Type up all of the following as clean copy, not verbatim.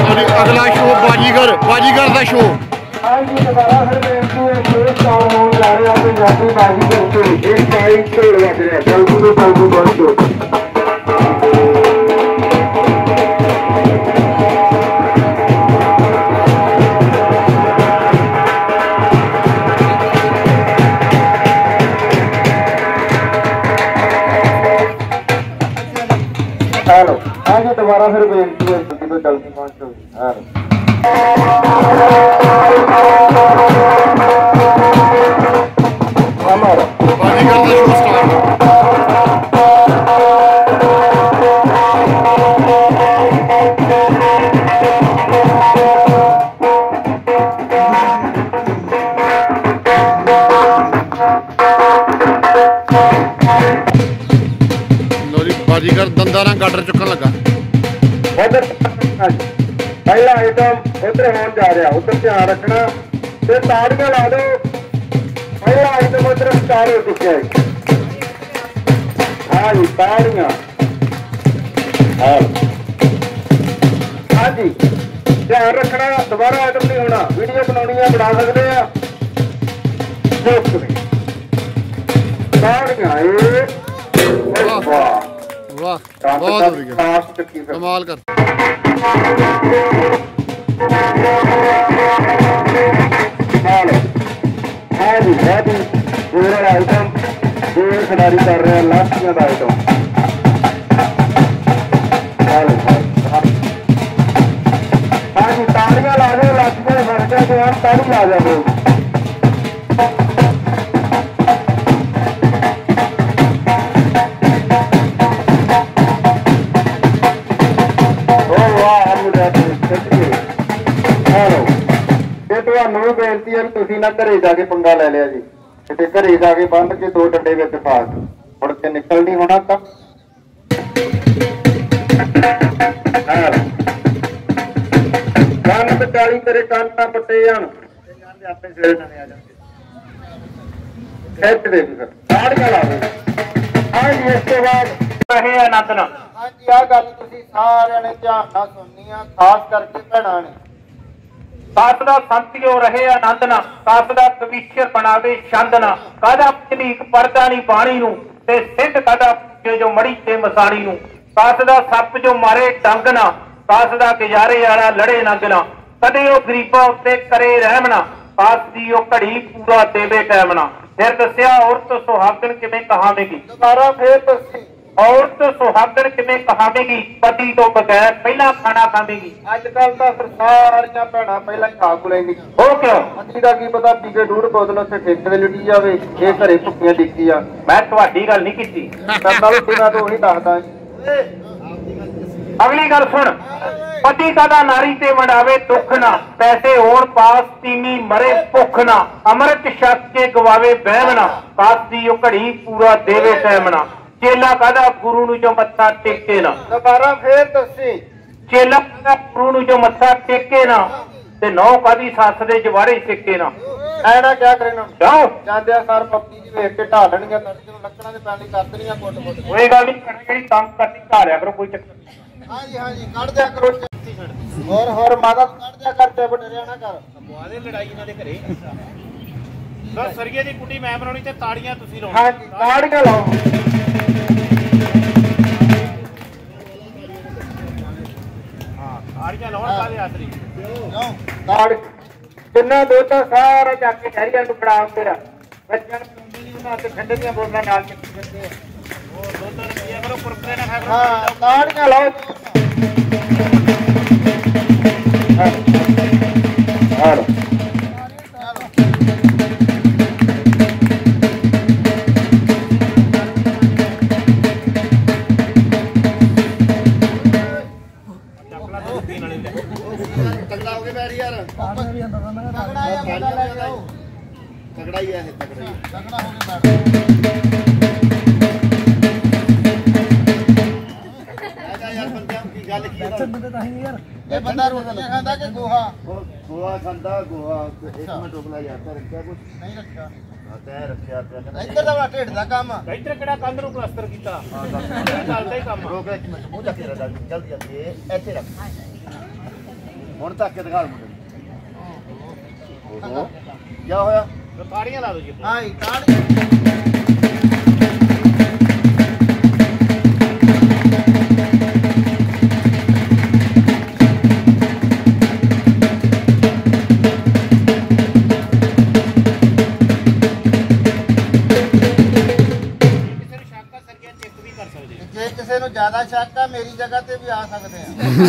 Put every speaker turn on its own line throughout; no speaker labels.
अगला शो बाजीगर का show
hello हाँ जी दोबारा फिर बेनती है जल्दी तो जल्दी पहुंचो
बाजीगर दंदा ना गाडर चुकन लगा
उधर पहला आइटम उधर होने जा रहा उधर ध्यान रखना ते ताड़ियां ला दो पहला आइटम उधर स्टार्ट हो चुका है हाँ जी ताड़ियां हाँ जी ध्यान रखना दोबारा आइटम नहीं होना वीडियो बनानी है बना सकते हैं ताड़ियां
वाह बहुत कमाल कर
आइटम दो खिलाड़ी कर रहे हैं लास्टियां का आइटम हाँ जी ताड़ियां ला दो लास्टियां फर्क है ताड़ी ला जाओ ਤੁਹਾਨੂੰ ਬੇਨਤੀ ਹੈ ਤੁਸੀਂ ਨਾ ਘਰੇ ਜਾ ਕੇ ਪੰਗਾ ਲੈ ਲਿਆ ਜੀ ਤੇ ਘਰੇ ਜਾ ਕੇ ਬੰਦ ਕੇ ਦੋ ਡੰਡੇ ਵਿੱਚ ਪਾ ਕੇ ਮੁੜ ਕੇ ਨਿਕਲ ਨਹੀਂ ਹੋਣਾ ਤਾਂ ਕੰਨ ਪਟਾਲੀ ਤੇਰੇ ਕੰਨ ਨਾ ਪੱਟੇ ਜਾਣ ਆਪਣੇ ਸਿਰ ਨਵੇਂ ਆ ਜਾਣਗੇ ਖਿੱਚ ਦੇ ਫਿਰ ਤਾੜੀਆਂ ਲਾ ਦੇ ਹਾਂ ਜੀ ਇਸ ਤੋਂ ਬਾਅਦ ਰਹੇ ਆਨੰਦ ਨਾਲ ਹਾਂ ਜੀ ਆਹ ਗੱਲ ਤੁਸੀਂ ਸਾਰਿਆਂ ਨੇ ਧਿਆਨ ਨਾਲ ਸੁਣਨੀ ਆ ਖਾਸ ਕਰਕੇ ਭੈਣਾਂ ਨੇ सात दा संतियो रहे आनंद ना सात दा कवीश्वर बनावे छंद ना कादा पनीक परदा नहीं पानी नू ते सिद्ध कादा जो मड़ी ते मसाणी नू सात दा सप जो मारे डंग ना सात दा गुजारे वाला लड़े नंग ना कदे ओ गरीबां उत्ते करे रहम ना सात दी ओ घड़ी पूरा देवे टाइम ना फिर दस्या औरत सुहागन किवें कहावेगी दोबारा फिर दस्सी औरत सुहागन किवें कहावेगी पति तो बगैर पहला खाना खावेगी अजकल तो फिर सारियां भैणां पहला ही खा खु लैंदी हो क्यों मच्छी का की पता पी के दूध बोतल उत्थे ठेके ते लुटी जावे ये घरे भुक्खियां डिੱਗੀ आ मैं तुहाडी गल नहीं कीती मैं तो ਉਹੀ ਦੱਸਦਾ अगली गल सुन पति कदा नारी ते वंडावे दुख ना पैसे होण पास तीमी मरे भुख ना अमृत छक के गवावे बहम ना पास दी ओ घड़ी पूरा देवे टाइम ना चेला कहदा गुरु नूं जो मत्था टेके ना दोबारा फिर दसी चेला कहदा गुरु नूं जो मत्था टेके ना ते नौ कदी सस दे जवाड़े सिक्के ना ऐना क्या करना जाओ जांदे सार पप्पी जी वेख के ढा लेणगे तड़के नूं लकड़ां दे पैंदी कर देणीआं कोट कोट कोई गल नहीं करनी जेहड़ी तंग करनी ढा लिया करो कोई चक्कर हां जी कढ दिया करो और माता कढ दिया कर ते डरिया ना कर पवादे लड़ाई इन्हां दे घरे बस सरिये दी कुटी मैं बनाउणी ते ताड़ियां तुसीं लाओ हां जी ताड़ियां लाओ जिन्ना दोता सारा जाके शहरिया को फड़ा तेरा बच्चों ठंडे दियां बोतलां नाल ताड़ियां लाओ तगड़ा ही है तगड़ा ये बंदा रोटियां खाता कि गोहा गोहा खाता गोहा एक मिनट रुकला जाता रखा कुछ नहीं रखा तय रखा इधर दा ढेड दा काम इधर केड़ा कंध नु प्लास्टर कीता हां चलदा ही काम रोक एक मिनट मुंह जा के जल्दी जल्दी ਇੱਥੇ ਰੱਖ ਹੁਣ ਤੱਕ ਕੇ ਦਿਖਾ ਮੁੰਡੇ ਓਹੋ ਕੀ ਹੋਇਆ ਤਾੜੀਆਂ ਲਾ ਦੋ ਜੀ ਹਾਂ ਜੀ ਤਾੜੀਆਂ ਜੇ ਕਿਸੇ ਨੂੰ ਜ਼ਿਆਦਾ ਸ਼ੱਕ ਆ ਮੇਰੀ ਜਗ੍ਹਾ ਤੇ ਵੀ ਆ ਸਕਦੇ ਆ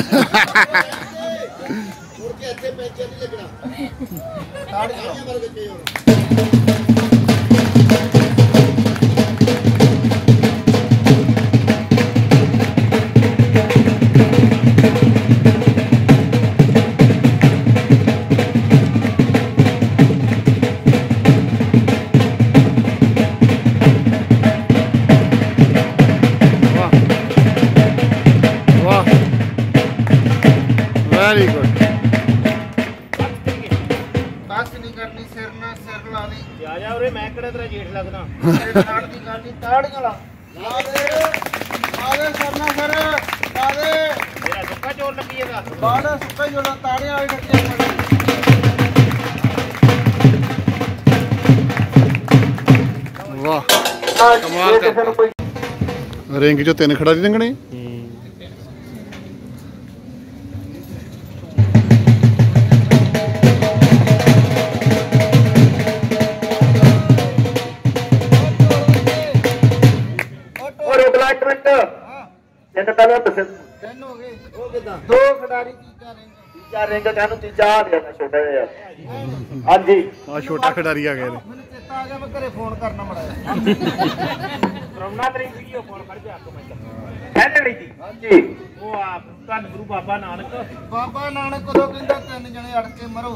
ਮੁੜ ਕੇ ਇੱਥੇ ਪੈਂਚਰ ਨਹੀਂ ਲੱਗਣਾ ਤਾੜੀਆਂ ਮਾਰ ਕੇ ਹੁਣ
ਵੈਰੀ ਗੁੱਡ
ਬਸ ਨਹੀਂ ਕਰਨੀ ਸਿਰ ਨਾਲ ਸਿਰ ਲਾ ਲਈ
ਆ ਜਾ ਉਰੇ ਮੈਂ ਕਿਹੜਾ ਤੇਰਾ ਜੇਠ ਲੱਗਦਾ
ਤਾੜ ਦੀ ਗੱਲ ਨਹੀਂ ਤਾੜੀਆਂ ਲਾ ਦੇ ਸਿਰ ਨਾਲ ਸਿਰ ਲਾ ਦੇ
ਤੇਰਾ ਸੁੱਕਾ ਚੋਰ ਲੱਗੀਏਗਾ
ਬਾੜਾ ਸੁੱਕਾ ਜੋੜਾ ਤਾੜੀਆਂ ਵਾਲੀ ਡੱਟੀਆਂ
ਵਾਹ
ਕਮਾਲ ਕਿਸੇ ਨੂੰ ਕੋਈ
ਰਿੰਗ ਚੋਂ 3 ਖਿਡਾਰੀ ਲੰਘਣੇ
ਤਿੰਨ ਪਹਿਲਾਂ ਦੱਸੇ ਤਿੰਨ ਹੋ ਗਏ ਉਹ ਕਿਦਾਂ ਦੋ ਖਿਡਾਰੀ ਤੀਜਾ ਰਿੰਗ ਕਾਹਨੂੰ ਤੀਜਾ ਆ ਗਿਆ ਛੋਟਾ ਜਿਹਾ ਹਾਂਜੀ
ਆ ਛੋਟਾ ਖਿਡਾਰੀ ਆ ਗਿਆ
ਮੈਨੂੰ ਚੇਤਾ ਆ ਗਿਆ ਮੈਂ ਘਰੇ ਫੋਨ ਕਰਨਾ ਮੜਾਇਆ
ਕਰਮਨਾ ਤੇਰੀ ਵੀਡੀਓ ਫੋਨ ਫੜ ਜਾ ਕੋ ਮੈਂ
ਕਹਿੰਦੇ ਲਈ ਜੀ ਹਾਂਜੀ
ਉਹ ਆ ਧੰਨ ਗੁਰੂ ਬਾਬਾ ਨਾਨਕ
ਉਦੋਂ ਕਹਿੰਦਾ ਤਿੰਨ ਜਣੇ ਅੜ ਕੇ ਮਰੋ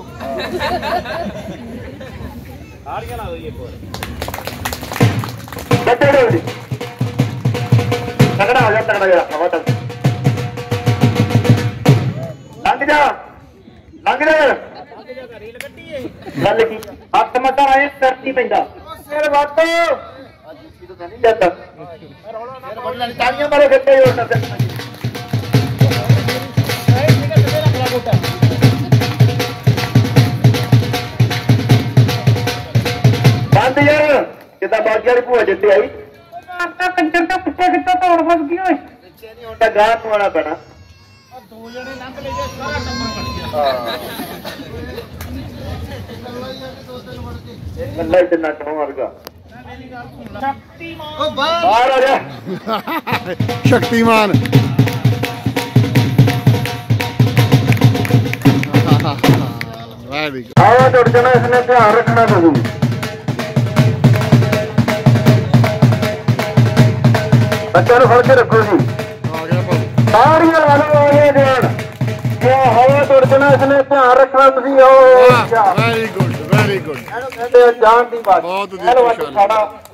ਹਾੜੀਆਂ ਲਾ ਦੋ ਜੀ ਇੱਕ ਹੋਰ
ਬੱਚੇ ਜੀ ਤਗੜਾ ਹੋ ਜਾ ਤਗੜਾ ਜਾ ਹਵਾ ਤੱਕ ਲੰਘ ਜਾ
ਰੀਲ ਕੱਢੀ ਏ
ਗੱਲ ਕੀ ਹੱਥ ਮੱਥਾ ਆਏ ਸਿਰ ਨਹੀਂ ਪੈਂਦਾ ਸਿਰ ਵੱਟ ਅੱਜ ਸੀ ਤਾਂ ਨਹੀਂ ਜਾਂਦਾ ਸਿਰ ਵੱਟ ਲੈਣੀ ਤਾੜੀਆਂ ਮਾਰੋ ਕਿੱਥੇ ਹੋਰ ਨਾ ਬੰਦ ਯਾਰ ਕਿਦਾਂ ਬਾਗੀ ਵਾਲੀ ਭੂਆ ਜਿੱਤੇ ਆਈ ਕੰਜਰ ਦਾ ਪਿੱਛੇ ਕਿੱਥੋਂ ਤੋੜ ਫਸ ਗਈ ਓਏ ਪਿੱਛੇ ਨਹੀਂ ਹੁੰਦਾ ਗਾਹ ਪਵਾਉਣਾ ਪੈਣਾ ਦੋ ਜਣੇ ਲੰਘ ਲੈ ਜੇ ਸਾਰਾ ਟੱਬਰ ਬਣ ਗਿਆ ਇਹ ਗੱਲਾਂ ਹੀ ਤੇ ਨੱਚਣ ਵਰਗਾ
ਸ਼ਕਤੀਮਾਨ
ਉਹ ਬਾਹਰ ਆ ਜਾ
ਸ਼ਕਤੀਮਾਨ ਵੈਰੀ ਗੁੱਡ
ਆਵਾ ਟੁੱਟ ਜਾਣਾ ਇਸਨੇ ਧਿਆਨ ਰੱਖਣਾ ਪਊ ਬੱਚਿਆਂ ਨੂੰ ਫੜ ਕੇ ਰੱਖੋ ਜੀ
ਆ ਗਿਆ ਭਾਊ
ਤਾੜੀਆਂ ਲਾ ਲਓ ਇਹ ਦੇਣ ਜੇ ਹਵਾ ਟੁੱਟ ਜਾਣਾ ਇਸਨੇ ਧਿਆਨ ਰੱਖਣਾ ਤੁਸੀਂ ਉਹ
ਵੈਰੀ ਗੁੱਡ ਵੈਰੀ ਗੁੱਡ
ਇਹਨੂੰ ਕਹਿੰਦੇ ਆ ਜਾਨ ਦੀ ਬਾਤ
ਬਹੁਤ ਵਧੀਆ
ਇਹਨੂੰ ਅੱਜ ਸਾਡਾ